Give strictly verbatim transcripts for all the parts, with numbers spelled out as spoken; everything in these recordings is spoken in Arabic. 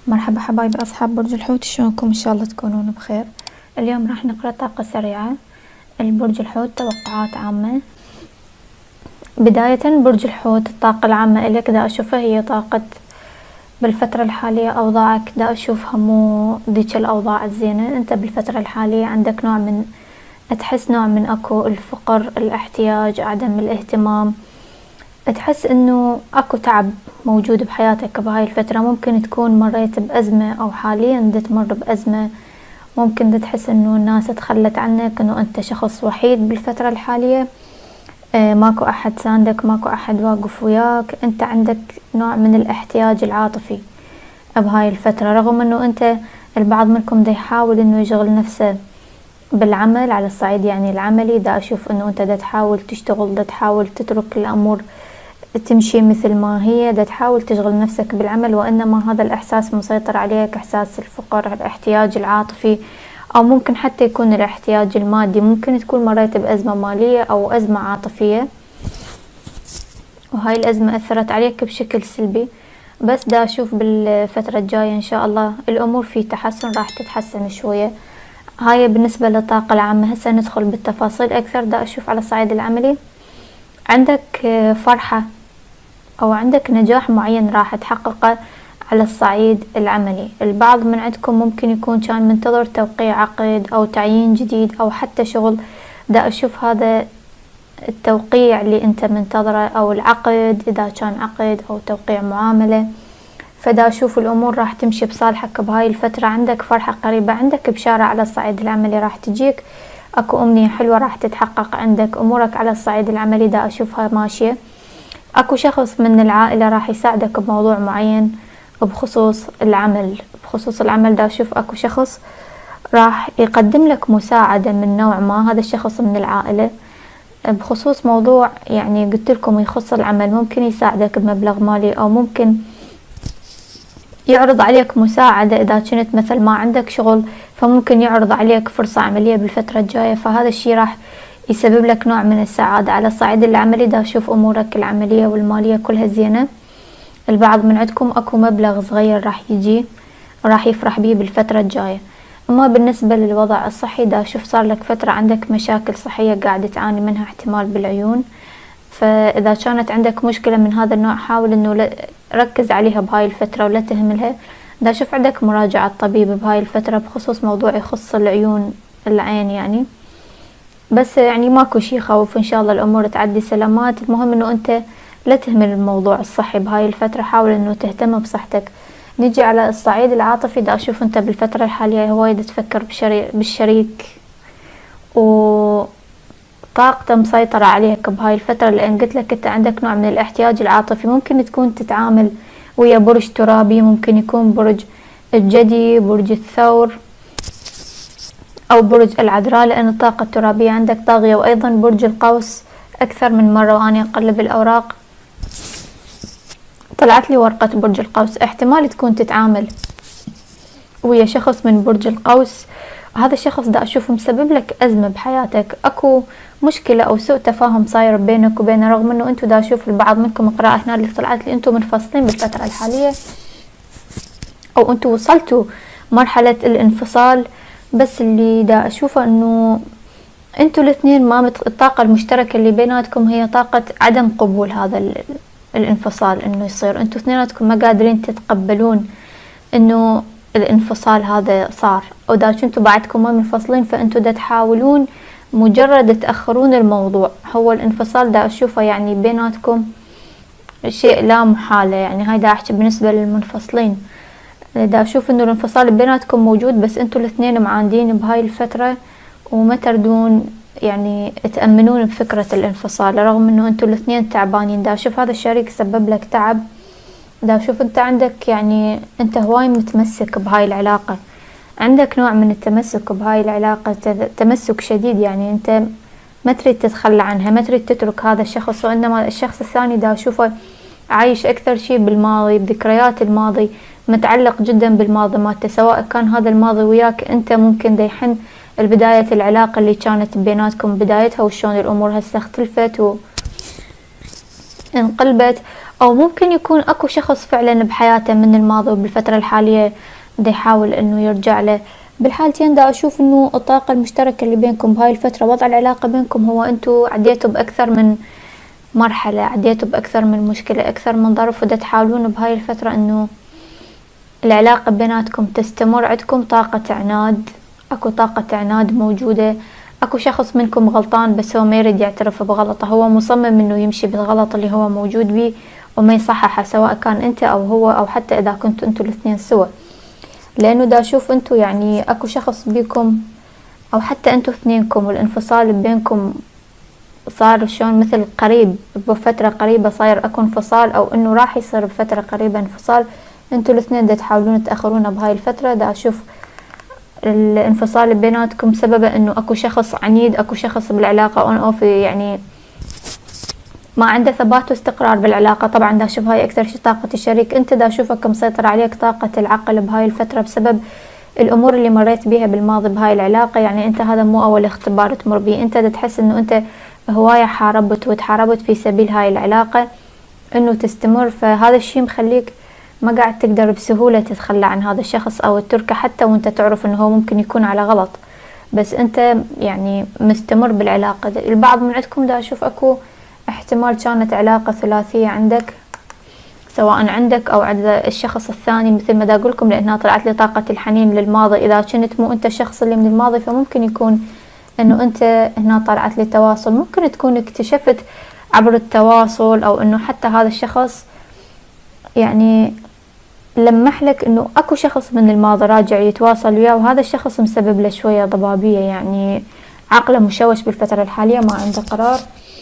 مرحبا حبايبي أصحاب برج الحوت، شلونكم؟ إن شاء الله تكونون بخير. اليوم راح نقرأ طاقة سريعة البرج الحوت، توقعات عامة. بداية برج الحوت، الطاقة العامة إلك دا أشوفها هي طاقة بالفترة الحالية أوضاعك دا أشوفها مو ديك الأوضاع الزينة. أنت بالفترة الحالية عندك نوع من تحس نوع من أكو الفقر، الاحتياج، عدم الاهتمام، تحس انه اكو تعب موجود بحياتك بهاي الفترة. ممكن تكون مريت بأزمة او حاليا دا تمر بأزمة، ممكن دا تحس انه الناس تخلت عنك، انه انت شخص وحيد بالفترة الحالية. اه ماكو احد ساندك، ماكو احد واقف وياك، انت عندك نوع من الاحتياج العاطفي بهاي الفترة. رغم انه انت البعض منكم دا يحاول انه يشغل نفسه بالعمل على الصعيد يعني العملي، دا اشوف انه انت دا تحاول تشتغل، دا تحاول تترك الامور تمشي مثل ما هي، دا تحاول تشغل نفسك بالعمل، وإنما هذا الإحساس مسيطر عليك، إحساس الفقر، الاحتياج العاطفي، أو ممكن حتى يكون الاحتياج المادي. ممكن تكون مريت بأزمة مالية أو أزمة عاطفية، وهاي الأزمة أثرت عليك بشكل سلبي. بس دا أشوف بالفترة الجاية إن شاء الله الأمور في تحسن، راح تتحسن شوية. هاي بالنسبة للطاقة العامة. هسه ندخل بالتفاصيل أكثر. دا أشوف على الصعيد العملي عندك فرحة أو عندك نجاح معين راح تحققه على الصعيد العملي. البعض من عندكم ممكن يكون كان منتظر توقيع عقد أو تعيين جديد أو حتى شغل. دا أشوف هذا التوقيع اللي أنت منتظره أو العقد، إذا كان عقد أو توقيع معاملة، فدا أشوف الأمور راح تمشي بصالحك بهاي الفترة. عندك فرحة قريبة، عندك بشارة على الصعيد العملي راح تجيك، أكو أمنية حلوة راح تتحقق عندك. أمورك على الصعيد العملي دا أشوفها ماشية. اكو شخص من العائلة راح يساعدك بموضوع معين بخصوص العمل. بخصوص العمل دا اشوف اكو شخص راح يقدم لك مساعدة من نوع ما، هذا الشخص من العائلة بخصوص موضوع يعني قلت لكم يخص العمل. ممكن يساعدك بمبلغ مالي، او ممكن يعرض عليك مساعدة اذا كنت مثل ما عندك شغل، فممكن يعرض عليك فرصة عملية بالفترة الجاية، فهذا الشي راح يسبب لك نوع من السعادة. على الصعيد العملي دا أشوف أمورك العملية والمالية كلها زينة. البعض من عندكم أكو مبلغ صغير راح يجي راح يفرح بيه بالفترة الجاية. أما بالنسبة للوضع الصحي دا أشوف صار لك فترة عندك مشاكل صحية قاعد تعاني منها، احتمال بالعيون، فإذا كانت عندك مشكلة من هذا النوع حاول إنه ركز عليها بهاي الفترة ولا تهملها. دا أشوف عندك مراجعة طبيب بهاي الفترة بخصوص موضوع يخص العيون، العين يعني. بس يعني ماكو شي خوف، ان شاء الله الامور تعدي سلامات. المهم انه انت لا تهمل الموضوع الصحي بهاي الفترة، حاول انه تهتم بصحتك. نجي على الصعيد العاطفي. دا اشوف انت بالفترة الحالية هوايد تفكر بشري بالشريك، وطاقته مسيطرة عليك بهاي الفترة، لان قلت لك انت عندك نوع من الاحتياج العاطفي. ممكن تكون تتعامل ويا برج ترابي، ممكن يكون برج الجدي، برج الثور، أو برج العذراء، لأن الطاقة الترابية عندك طاغية. وأيضا برج القوس أكثر من مرة وأنا أقلب الأوراق طلعت لي ورقة برج القوس. احتمال تكون تتعامل ويا شخص من برج القوس، هذا الشخص دا أشوف مسبب لك أزمة بحياتك، أكو مشكلة أو سوء تفاهم صاير بينك وبينه. رغم أنه أنتو دا أشوف البعض منكم قراءة هنا اللي طلعت لي أنتو منفصلين بالفترة الحالية، أو أنتو وصلتوا مرحلة الانفصال. بس اللي دا اشوفه انه انتوا الاثنين ما مت... الطاقة المشتركة اللي بيناتكم هي طاقة عدم قبول هذا ال... الانفصال انه يصير. انتوا اثنيناتكم ما قادرين تتقبلون انه الانفصال هذا صار، ودا كنتوا بعدكم ما منفصلين فانتوا دا تحاولون مجرد تأخرون الموضوع. هو الانفصال دا اشوفه يعني بيناتكم شيء لا محالة، يعني هاي دا احكي بالنسبة للمنفصلين. دا اشوف انه الانفصال بيناتكم موجود، بس انتوا الاثنين معاندين بهاي الفترة وما تردون يعني تأمنون بفكرة الانفصال، رغم انه انتوا الاثنين تعبانين. دا اشوف هذا الشريك سبب لك تعب. دا اشوف انت عندك يعني انت هواي متمسك بهاي العلاقة، عندك نوع من التمسك بهاي العلاقة، تمسك شديد، يعني انت ما تريد تتخلى عنها، ما تريد تترك هذا الشخص. وانما الشخص الثاني دا اشوفه عايش اكثر شي بالماضي، بذكريات الماضي، متعلق جدا بالماضي مالته، سواء كان هذا الماضي وياك انت ممكن دا يحن البداية العلاقة اللي كانت بيناتكم بدايتها، وشون الامور هسه اختلفت وانقلبت، او ممكن يكون اكو شخص فعلا بحياته من الماضي وبالفترة الحالية دا يحاول انه يرجع له. بالحالتين دا اشوف انه الطاقة المشتركة اللي بينكم بهاي الفترة، وضع العلاقة بينكم هو انتو عديتوا باكثر من مرحلة، عديتوا باكثر من مشكلة، اكثر من ظرف، ودا تحاولون بهاي الفترة انه العلاقة بيناتكم تستمر. عندكم طاقة عناد، اكو طاقة عناد موجودة. اكو شخص منكم غلطان بس هو ما يريد يعترف بغلطه، هو مصمم انه يمشي بالغلط اللي هو موجود بيه وما يصححه، سواء كان انت او هو او حتى اذا كنتوا انتوا الاثنين سوا. لانه دا اشوف انتوا يعني اكو شخص بيكم او حتى انتوا اثنينكم والانفصال بينكم صار شلون مثل قريب، بفترة قريبة صاير اكو انفصال، او انه راح يصير بفترة قريبة انفصال. انتوا الاثنين دا تحاولون تأخرونه بهاي الفترة. دا اشوف الانفصال بيناتكم سببه انه اكو شخص عنيد، اكو شخص بالعلاقة اون اوف يعني ما عنده ثبات واستقرار بالعلاقة. طبعا دا اشوف هاي اكثر شي طاقة الشريك، انت دا اشوفك مسيطر عليك طاقة العقل بهاي الفترة بسبب الامور اللي مريت بيها بالماضي بهاي العلاقة. يعني انت هذا مو اول اختبار تمر بيه، انت دا تحس انه انت هواية حاربت وتحاربت في سبيل هاي العلاقة انه تستمر، فهذا الشي مخليك ما قاعد تقدر بسهولة تتخلى عن هذا الشخص او التركه، حتى وانت تعرف انه هو ممكن يكون على غلط، بس انت يعني مستمر بالعلاقة. البعض من عندكم دا اشوف اكو احتمال كانت علاقة ثلاثية عندك، سواء عندك او عند الشخص الثاني مثل ما دا اقولكم، لانها طلعت لي طاقة الحنين للماضي. اذا كنت مو انت الشخص اللي من الماضي فممكن يكون انه انت هنا طلعت لي تواصل، ممكن تكون اكتشفت عبر التواصل او انه حتى هذا الشخص يعني لمح لك انه اكو شخص من الماضي راجع يتواصل وياه، وهذا الشخص مسبب له شوية ضبابية، يعني عقله مشوش بالفترة الحالية، ما عنده قرار.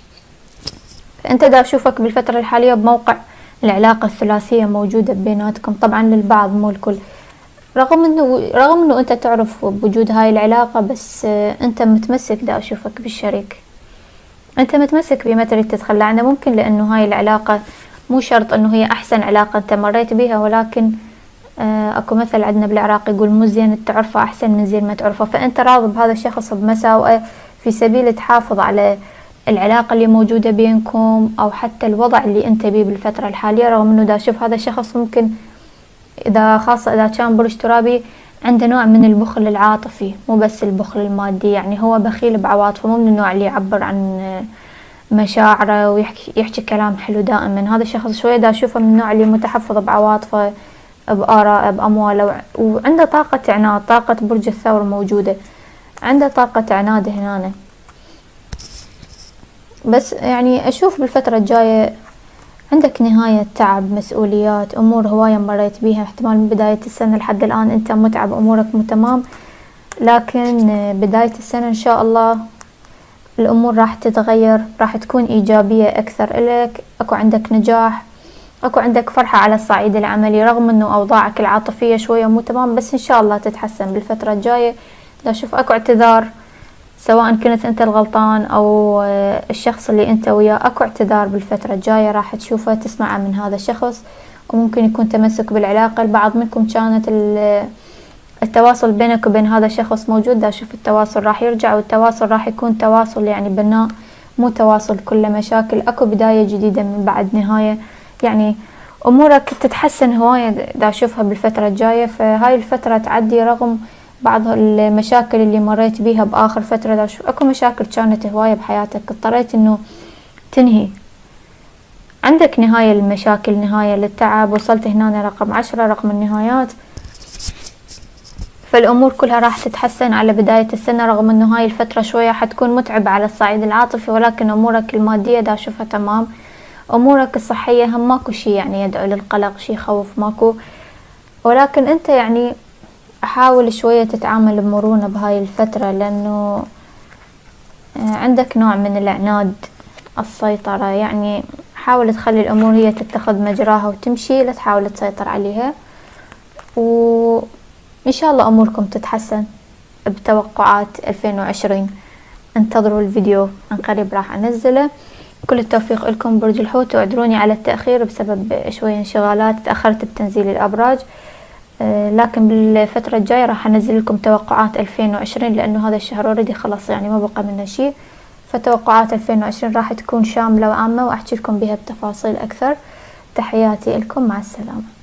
انت دا اشوفك بالفترة الحالية بموقع العلاقة الثلاثية موجودة بيناتكم، طبعا للبعض مو الكل، رغم انه رغم انه انت تعرف بوجود هاي العلاقة، بس انت متمسك دا اشوفك بالشريك، انت متمسك بيه ما تريد تتخلى عنه. ممكن لانه هاي العلاقة مو شرط انه هي احسن علاقة انت مريت بيها، ولكن آه اكو مثل عندنا بالعراق يقول مو زين تعرفه احسن من زين ما تعرفه، فانت راضي بهذا الشخص بمساوئه في سبيل تحافظ على العلاقة اللي موجودة بينكم او حتى الوضع اللي انت بيه بالفترة الحالية. رغم انه دا اشوف هذا الشخص ممكن اذا خاصة اذا كان برج ترابي عنده نوع من البخل العاطفي، مو بس البخل المادي، يعني هو بخيل بعواطفه، مو من النوع اللي يعبر عن مشاعره ويحكي يحكي كلام حلو دائما. هذا الشخص شوية دا اشوفه من النوع اللي متحفظ بعواطفه، بآراء، بأمواله، وعنده طاقة عناد، طاقة برج الثور موجودة، عنده طاقة عناد هنا. بس يعني اشوف بالفترة الجاية عندك نهاية تعب، مسؤوليات، امور هواية مريت بيها، احتمال من بداية السنة لحد الان انت متعب، امورك مو تمام، لكن بداية السنة ان شاء الله الامور راح تتغير، راح تكون ايجابية اكثر الك، اكو عندك نجاح، اكو عندك فرحة على الصعيد العملي، رغم انه اوضاعك العاطفية شوية مو تمام، بس ان شاء الله تتحسن بالفترة الجاية. لا شوف اكو اعتذار، سواء كنت انت الغلطان او الشخص اللي انت وياه، اكو اعتذار بالفترة الجاية راح تشوفه تسمعه من هذا الشخص، وممكن يكون تمسك بالعلاقة. البعض منكم كانت التواصل بينك وبين هذا الشخص موجود، دا شوف التواصل راح يرجع، والتواصل راح يكون تواصل يعني بناء، مو تواصل كله مشاكل. اكو بداية جديدة من بعد نهاية، يعني امورك تتحسن هواية دا اشوفها بالفترة الجاية. فهاي الفترة تعدي رغم بعض المشاكل اللي مريت بيها باخر فترة. دا شوف اكو مشاكل كانت هواية بحياتك اضطريت انه تنهي، عندك نهاية للمشاكل، نهاية للتعب، وصلت هنا رقم عشرة، رقم النهايات. فالامور كلها راح تتحسن على بداية السنة، رغم انه هاي الفترة شوية حتكون متعبة على الصعيد العاطفي، ولكن امورك المادية دا اشوفها تمام. امورك الصحية هم ماكو شي يعني يدعو للقلق، شي خوف ماكو، ولكن انت يعني حاول شوية تتعامل بمرونة بهاي الفترة، لانه عندك نوع من العناد، السيطرة، يعني حاول تخلي الامور هي تتخذ مجراها وتمشي، لا تحاول تسيطر عليها، وان شاء الله اموركم تتحسن بتوقعات ألفين وعشرين. انتظروا الفيديو عن قريب راح انزله. كل التوفيق لكم برج الحوت، واعذروني على التأخير بسبب شوية انشغالات، تأخرت بتنزيل الأبراج، لكن بالفترة الجاية راح انزل لكم توقعات ألفين وعشرين، لانه هذا الشهر اوريدي خلص يعني ما بقى منه شيء. فتوقعات ألفين وعشرين راح تكون شاملة وعامة، واحكي لكم بها بتفاصيل اكثر. تحياتي لكم، مع السلامة.